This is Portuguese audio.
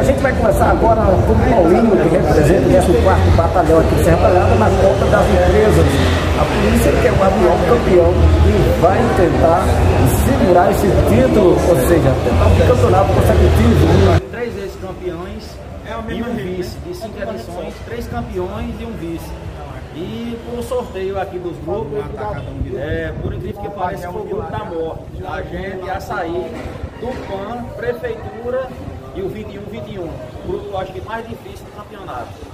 gente vai começar agora com o Paulinho, que representa o 14º Batalhão aqui de Serra Talhada, na conta das empresas. A polícia que é o atual campeão e vai tentar segurar esse título, ou seja, tentar um campeonato consecutivo. 3 vezes campeões e um vice, de 5 edições, 3 campeões e um vice. E por um sorteio aqui dos grupos, por incrível que pareça, foi o grupo da morte. A gente, Açaí, Tupã, Prefeitura e o 21-21. O grupo, acho que mais difícil do campeonato.